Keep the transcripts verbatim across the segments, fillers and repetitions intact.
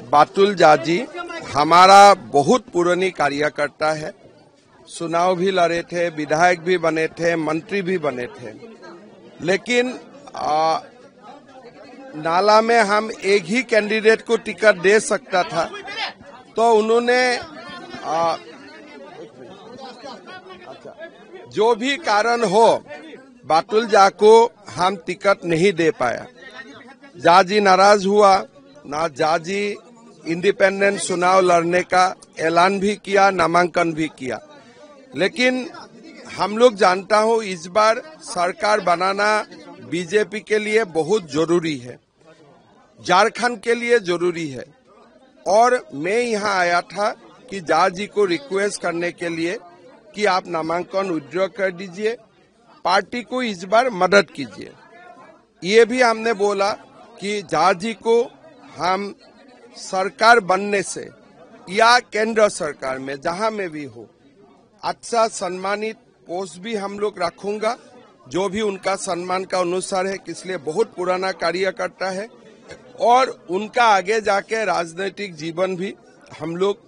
बातुल जाजी हमारा बहुत पुरानी कार्यकर्ता है। चुनाव भी लड़े थे, विधायक भी बने थे, मंत्री भी बने थे, लेकिन आ, नाला में हम एक ही कैंडिडेट को टिकट दे सकता था, तो उन्होंने आ, जो भी कारण हो बातुल जा को हम टिकट नहीं दे पाया। जाजी नाराज हुआ ना, जाजी इंडिपेंडेंट चुनाव लड़ने का ऐलान भी किया, नामांकन भी किया। लेकिन हम लोग जानता हो इस बार सरकार बनाना बीजेपी के लिए बहुत जरूरी है, झारखंड के लिए जरूरी है। और मैं यहाँ आया था कि जाजी को रिक्वेस्ट करने के लिए कि आप नामांकन विड्रॉ कर दीजिए, पार्टी को इस बार मदद कीजिए। ये भी हमने बोला कि जाजी को हम सरकार बनने से या केंद्र सरकार में जहां में भी हो अच्छा सम्मानित पोस्ट भी हम लोग रखूंगा, जो भी उनका सम्मान का अनुसार है, इसलिए बहुत पुराना कार्यकर्ता है और उनका आगे जाके राजनीतिक जीवन भी हम लोग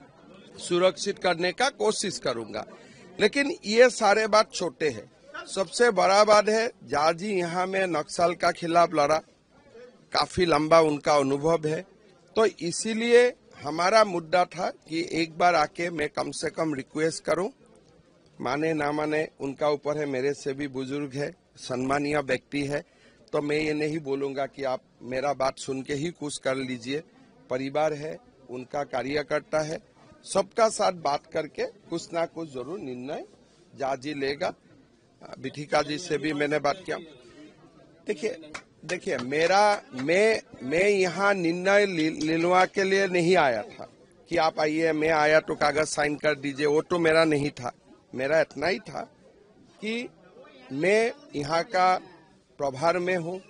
सुरक्षित करने का कोशिश करूंगा। लेकिन ये सारे बात छोटे हैं, सबसे बड़ा बात है जाजी यहाँ में नक्सल का खिलाफ लड़ा, काफी लंबा उनका अनुभव है, तो इसीलिए हमारा मुद्दा था कि एक बार आके मैं कम से कम रिक्वेस्ट करूं, माने ना माने उनका ऊपर है, मेरे से भी बुजुर्ग है, सम्मानीय व्यक्ति है, तो मैं ये नहीं बोलूंगा कि आप मेरा बात सुन के ही कुछ कर लीजिए। परिवार है, उनका कार्यकर्ता है, सबका साथ बात करके कुछ ना कुछ जरूर निर्णय जाजी लेगा। बिठिका जी से भी मैंने बात किया। देखिए देखिए मेरा मैं मैं यहाँ निर्णय लेने के लिए नहीं आया था कि आप आइए, मैं आया तो कागज साइन कर दीजिए, वो तो मेरा नहीं था। मेरा इतना ही था कि मैं यहाँ का प्रभार में हूँ,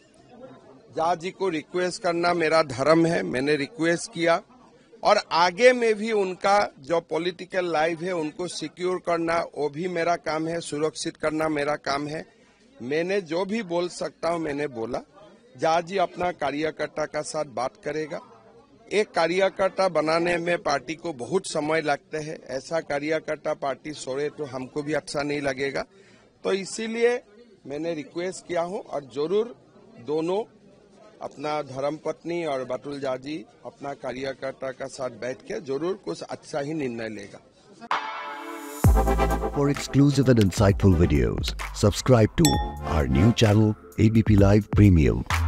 जाजी को रिक्वेस्ट करना मेरा धर्म है, मैंने रिक्वेस्ट किया और आगे में भी उनका जो पॉलिटिकल लाइफ है उनको सिक्योर करना वो भी मेरा काम है, सुरक्षित करना मेरा काम है। मैंने जो भी बोल सकता हूँ मैंने बोला। जाजी अपना कार्यकर्ता का साथ बात करेगा। एक कार्यकर्ता बनाने में पार्टी को बहुत समय लगता है, ऐसा कार्यकर्ता पार्टी छोड़े तो हमको भी अच्छा नहीं लगेगा, तो इसीलिए मैंने रिक्वेस्ट किया हूँ और जरूर दोनों अपना धर्मपत्नी और बातुल जाजी अपना कार्यकर्ता का साथ बैठ के जरूर कुछ अच्छा ही निर्णय लेगा। For exclusive and insightful videos, subscribe to our new channel A B P Live Premium.